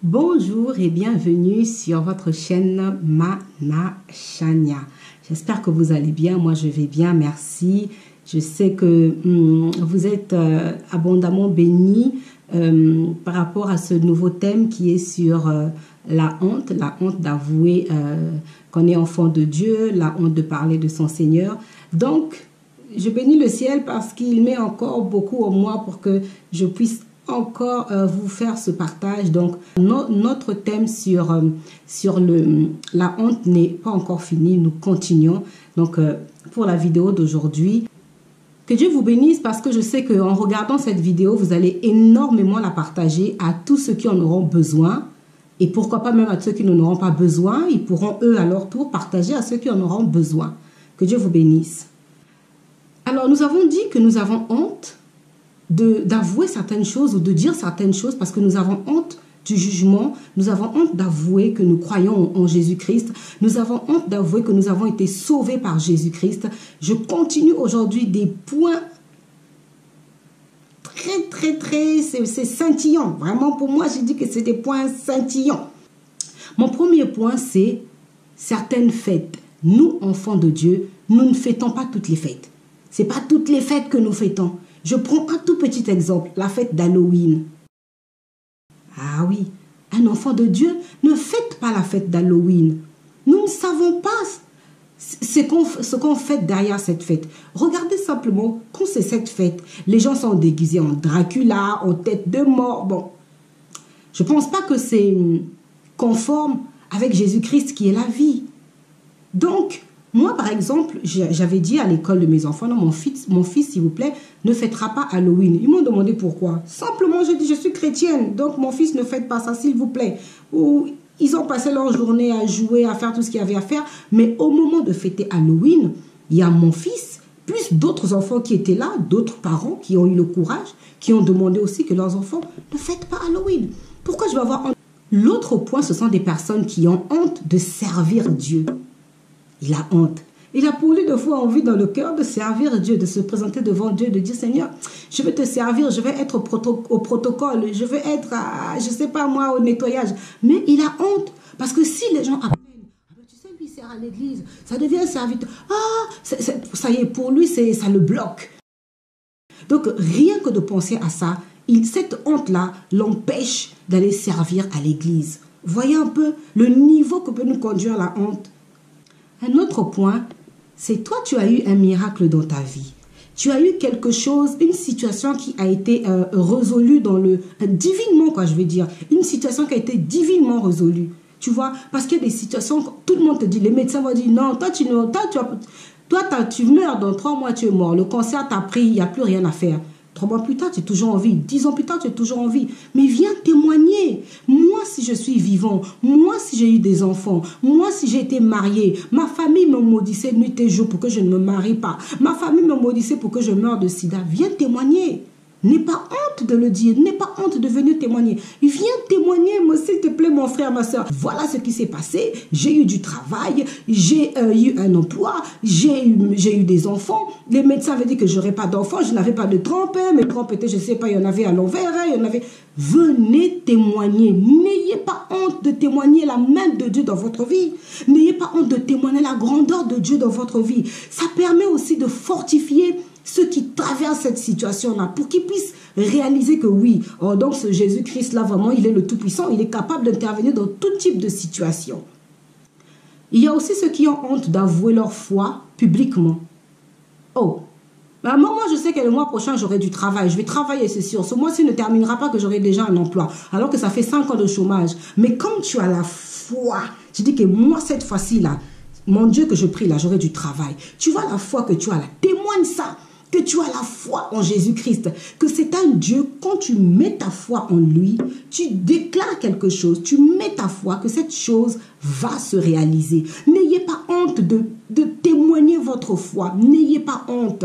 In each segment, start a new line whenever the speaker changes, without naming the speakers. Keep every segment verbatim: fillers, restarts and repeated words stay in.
Bonjour et bienvenue sur votre chaîne Mana Chania. J'espère que vous allez bien. Moi, je vais bien, merci. Je sais que hum, vous êtes euh, abondamment bénis euh, par rapport à ce nouveau thème qui est sur euh, la honte, la honte d'avouer euh, qu'on est enfant de Dieu, la honte de parler de son Seigneur. Donc, je bénis le ciel parce qu'il met encore beaucoup en moi pour que je puisse encore euh, vous faire ce partage. Donc no, notre thème sur, euh, sur le, la honte n'est pas encore fini, nous continuons. Donc euh, pour la vidéo d'aujourd'hui, que Dieu vous bénisse parce que je sais qu'en regardant cette vidéo, vous allez énormément la partager à tous ceux qui en auront besoin. Et pourquoi pas même à ceux qui n'en auront pas besoin, ils pourront eux à leur tour partager à ceux qui en auront besoin. Que Dieu vous bénisse. Alors nous avons dit que nous avons honte d'avouer certaines choses ou de dire certaines choses parce que nous avons honte du jugement, nous avons honte d'avouer que nous croyons en, en Jésus-Christ, nous avons honte d'avouer que nous avons été sauvés par Jésus-Christ. Je continue aujourd'hui des points très très très, c'est scintillant, vraiment pour moi j'ai dit que c'est des points scintillants. Mon premier point c'est certaines fêtes. Nous enfants de Dieu, nous ne fêtons pas toutes les fêtes, c'est pas toutes les fêtes que nous fêtons. Je prends un tout petit exemple, la fête d'Halloween. Ah oui, un enfant de Dieu ne fête pas la fête d'Halloween. Nous ne savons pas ce qu'on ce qu'on fête derrière cette fête. Regardez simplement, quand c'est cette fête, les gens sont déguisés en Dracula, en tête de mort. Bon, je ne pense pas que c'est conforme avec Jésus-Christ qui est la vie. Donc, moi, par exemple, j'avais dit à l'école de mes enfants, non, mon fils, mon fils, s'il vous plaît, ne fêtera pas Halloween. Ils m'ont demandé pourquoi. Simplement, je dis, je suis chrétienne, donc mon fils ne fête pas ça, s'il vous plaît. Ou ils ont passé leur journée à jouer, à faire tout ce qu'il y avait à faire. Mais au moment de fêter Halloween, il y a mon fils, plus d'autres enfants qui étaient là, d'autres parents qui ont eu le courage, qui ont demandé aussi que leurs enfants ne fêtent pas Halloween. Pourquoi je vais avoir honte? L'autre point, ce sont des personnes qui ont honte de servir Dieu. Il a honte. Il a pour lui de fois envie dans le cœur de servir Dieu, de se présenter devant Dieu, de dire Seigneur, je vais te servir, je vais être au, proto au protocole, je vais être, à, je ne sais pas moi, au nettoyage. Mais il a honte parce que si les gens appellent, tu sais, lui sert à l'église, ça devient serviteur. Ah, c est, c est, ça y est, pour lui, ça le bloque. Donc rien que de penser à ça, il, cette honte-là l'empêche d'aller servir à l'église. Voyez un peu le niveau que peut nous conduire la honte. Un autre point, c'est toi, tu as eu un miracle dans ta vie. Tu as eu quelque chose, une situation qui a été euh, résolue dans le... Euh, divinement, quoi, je veux dire. Une situation qui a été divinement résolue. Tu vois, parce qu'il y a des situations, tout le monde te dit, les médecins vont dire, non, toi, tu, toi, tu, toi, tu meurs, dans trois mois, tu es mort. Le cancer t'a pris, il n'y a plus rien à faire. Trois mois plus tard, tu es toujours en vie. Dix ans plus tard, tu es toujours en vie. Mais viens témoigner. Moi, si je suis vivant, moi, si j'ai eu des enfants, moi, si j'ai été mariée, ma famille me maudissait nuit et jour pour que je ne me marie pas. Ma famille me maudissait pour que je meure de sida. Viens témoigner. N'aie pas honte de le dire. N'aie pas honte de venir témoigner. Viens témoigner, moi, s'il te plaît, mon frère, ma soeur. Voilà ce qui s'est passé. J'ai eu du travail. J'ai euh, eu un emploi. J'ai eu, j'ai eu des enfants. Les médecins avaient dit que je n'aurais pas d'enfants. Je n'avais pas de trompe. Mes trompes étaient, je ne sais pas, il y en avait à l'envers. Il y en avait... Venez témoigner. N'ayez pas honte de témoigner la main de Dieu dans votre vie. N'ayez pas honte de témoigner la grandeur de Dieu dans votre vie. Ça permet aussi de fortifier ceux qui traversent cette situation-là, pour qu'ils puissent réaliser que oui, oh, donc ce Jésus-Christ-là, vraiment, il est le Tout-Puissant, il est capable d'intervenir dans tout type de situation. Il y a aussi ceux qui ont honte d'avouer leur foi publiquement. Oh, ben moi, moi, je sais que le mois prochain, j'aurai du travail, je vais travailler, c'est sûr. Ce mois-ci ne terminera pas que j'aurai déjà un emploi, alors que ça fait cinq ans de chômage. Mais comme tu as la foi, tu dis que moi, cette fois-ci, là, mon Dieu que je prie, là, j'aurai du travail. Tu vois la foi que tu as là, témoigne ça. Que tu as la foi en Jésus-Christ, que c'est un Dieu, quand tu mets ta foi en lui, tu déclares quelque chose, tu mets ta foi, que cette chose va se réaliser. N'ayez pas honte de, de témoigner votre foi, n'ayez pas honte.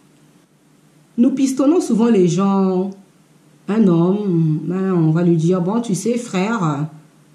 Nous pistonnons souvent les gens, un homme, ben on va lui dire, bon tu sais frère,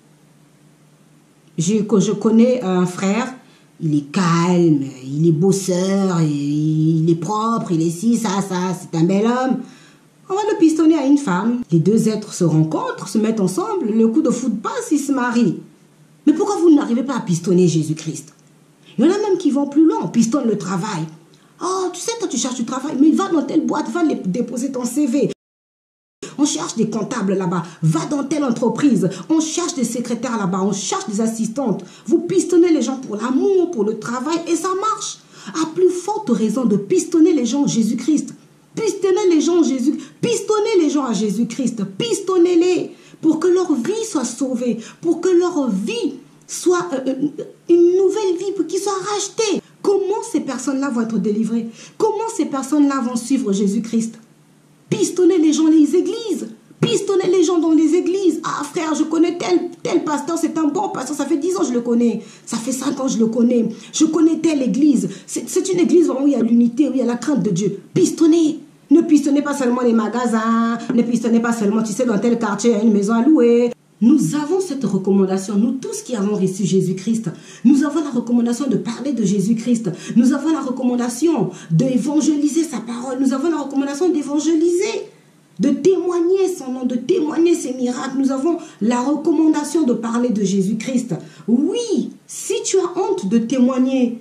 je, je connais un frère, il est calme, il est bosseur, il est propre, il est ci, ça, ça, c'est un bel homme. On va le pistonner à une femme. Les deux êtres se rencontrent, se mettent ensemble, le coup de foudre passe, ils se marient. Mais pourquoi vous n'arrivez pas à pistonner Jésus-Christ? Il y en a même qui vont plus loin, on pistonne le travail. Oh, tu sais, toi tu cherches du travail, mais va dans telle boîte, va déposer ton C V. On cherche des comptables là-bas, va dans telle entreprise. On cherche des secrétaires là-bas, on cherche des assistantes. Vous pistonnez les gens pour l'amour, pour le travail, et ça marche. À plus forte raison de pistonner les gens Jésus-Christ. Pistonnez les gens Jésus, pistonnez les gens à Jésus-Christ, pistonnez-les pour que leur vie soit sauvée, pour que leur vie soit euh, une nouvelle vie, pour qu'ils soient rachetés. Comment ces personnes-là vont être délivrées? Comment ces personnes-là vont suivre Jésus-Christ? Pistonnez les gens dans les églises, pistonnez les gens dans les églises. Ah frère, je connais tel, tel pasteur, c'est un bon pasteur, ça fait dix ans que je le connais, ça fait cinq ans que je le connais, je connais telle église. C'est une église où il y a l'unité, où il y a la crainte de Dieu. Pistonnez. Ne pistonnez pas seulement les magasins, ne pistonnez pas seulement, tu sais, dans tel quartier, il y a une maison à louer. Nous avons cette recommandation, nous tous qui avons reçu Jésus-Christ, nous avons la recommandation de parler de Jésus-Christ, nous avons la recommandation d'évangéliser sa parole, nous avons la recommandation d'évangéliser, de témoigner son nom, de témoigner ses miracles. Nous avons la recommandation de parler de Jésus-Christ. Oui, si tu as honte de témoigner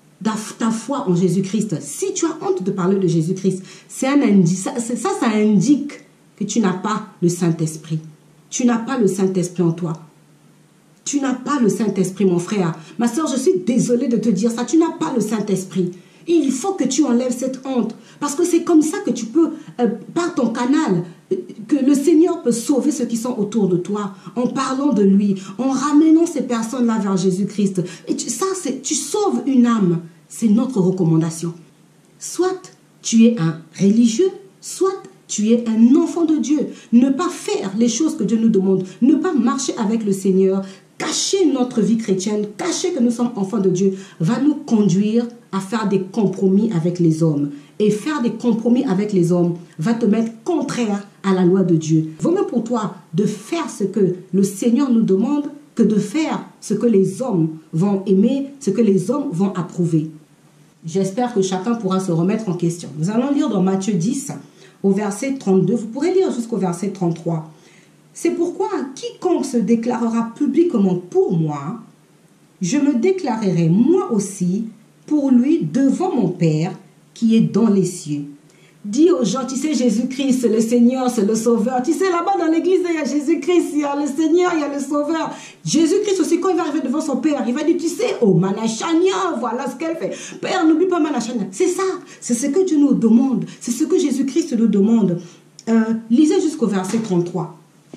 ta foi en Jésus-Christ, si tu as honte de parler de Jésus-Christ, c'est un indice, ça, ça, ça indique que tu n'as pas le Saint-Esprit. Tu n'as pas le Saint-Esprit en toi. Tu n'as pas le Saint-Esprit, mon frère. Ma soeur, je suis désolée de te dire ça. Tu n'as pas le Saint-Esprit. Il faut que tu enlèves cette honte. Parce que c'est comme ça que tu peux, euh, par ton canal, euh, que le Seigneur peut sauver ceux qui sont autour de toi. En parlant de lui, en ramenant ces personnes-là vers Jésus-Christ. Et tu, ça, c'est, tu sauves une âme. C'est notre recommandation. Soit tu es un religieux, soit tu es un enfant de Dieu. Ne pas faire les choses que Dieu nous demande. Ne pas marcher avec le Seigneur. Cacher notre vie chrétienne, cacher que nous sommes enfants de Dieu, va nous conduire à faire des compromis avec les hommes. Et faire des compromis avec les hommes va te mettre contraire à la loi de Dieu. Vaut mieux pour toi de faire ce que le Seigneur nous demande que de faire ce que les hommes vont aimer, ce que les hommes vont approuver. J'espère que chacun pourra se remettre en question. Nous allons lire dans Matthieu dix, au verset trente-deux. Vous pourrez lire jusqu'au verset trente-trois. C'est pourquoi quiconque se déclarera publiquement pour moi, je me déclarerai moi aussi pour lui devant mon Père qui est dans les cieux. Dis aux gens, tu sais, Jésus-Christ, c'est le Seigneur, c'est le Sauveur. Tu sais, là-bas dans l'église, il y a Jésus-Christ, il y a le Seigneur, il y a le Sauveur. Jésus-Christ aussi, quand il va arriver devant son Père, il va dire, tu sais, oh Manachania, voilà ce qu'elle fait. Père, n'oublie pas Manachania. C'est ça, c'est ce que Dieu nous demande, c'est ce que Jésus-Christ nous demande. Euh, lisez jusqu'au verset trente-trois.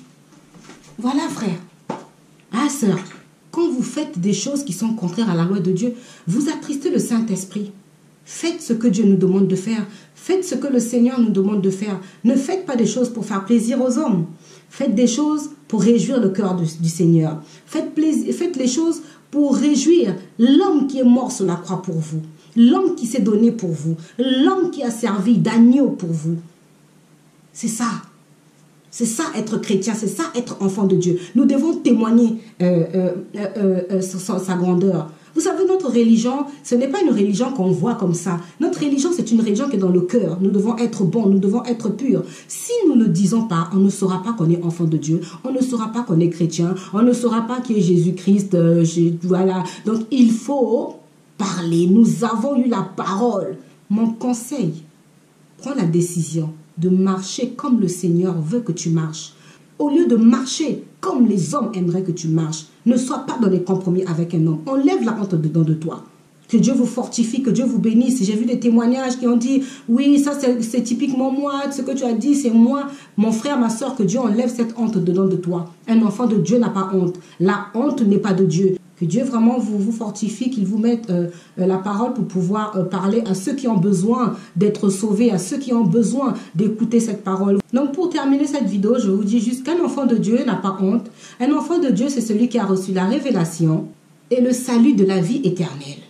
Voilà, frère. Ah, sœur, quand vous faites des choses qui sont contraires à la loi de Dieu, vous attristez le Saint-Esprit. Faites ce que Dieu nous demande de faire. Faites ce que le Seigneur nous demande de faire. Ne faites pas des choses pour faire plaisir aux hommes. Faites des choses pour réjouir le cœur du, du Seigneur. Faites, plaisir, faites les choses pour réjouir l'homme qui est mort sur la croix pour vous. L'homme qui s'est donné pour vous. L'homme qui a servi d'agneau pour vous. C'est ça. C'est ça être chrétien, c'est ça être enfant de Dieu. Nous devons témoigner euh, euh, euh, euh, sa, sa grandeur. Vous savez, notre religion, ce n'est pas une religion qu'on voit comme ça. Notre religion, c'est une religion qui est dans le cœur. Nous devons être bons, nous devons être purs. Si nous ne disons pas, on ne saura pas qu'on est enfant de Dieu. On ne saura pas qu'on est chrétien. On ne saura pas qui est Jésus-Christ. Euh, voilà. Donc, il faut parler. Nous avons eu la parole. Mon conseil, prends la décision de marcher comme le Seigneur veut que tu marches. Au lieu de marcher comme les hommes aimeraient que tu marches, ne sois pas dans les compromis avec un homme. Enlève la honte dedans de toi. Que Dieu vous fortifie, que Dieu vous bénisse. J'ai vu des témoignages qui ont dit, oui, ça c'est typiquement moi, ce que tu as dit, c'est moi. Mon frère, ma soeur, que Dieu enlève cette honte dedans de toi. Un enfant de Dieu n'a pas honte. La honte n'est pas de Dieu. Que Dieu vraiment vous, vous fortifie, qu'il vous mette euh, euh, la parole pour pouvoir euh, parler à ceux qui ont besoin d'être sauvés, à ceux qui ont besoin d'écouter cette parole. Donc pour terminer cette vidéo, je vous dis juste qu'un enfant de Dieu n'a pas honte. Un enfant de Dieu, c'est celui qui a reçu la révélation et le salut de la vie éternelle.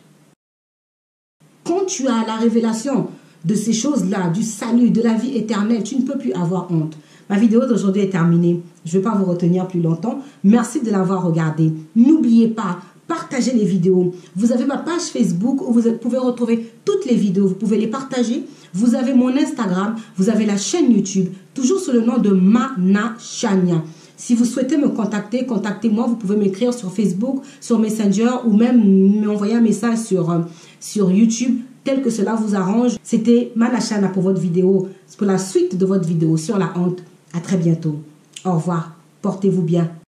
Quand tu as la révélation de ces choses-là, du salut, de la vie éternelle, tu ne peux plus avoir honte. Ma vidéo d'aujourd'hui est terminée. Je ne vais pas vous retenir plus longtemps. Merci de l'avoir regardé. N'oubliez pas, partagez les vidéos. Vous avez ma page Facebook où vous pouvez retrouver toutes les vidéos. Vous pouvez les partager. Vous avez mon Instagram. Vous avez la chaîne YouTube. Toujours sous le nom de Mana Chania. Si vous souhaitez me contacter, contactez-moi. Vous pouvez m'écrire sur Facebook, sur Messenger ou même m'envoyer un message sur, sur YouTube, tel que cela vous arrange. C'était Mana Chania pour votre vidéo, pour la suite de votre vidéo sur la honte. À très bientôt. Au revoir. Portez-vous bien.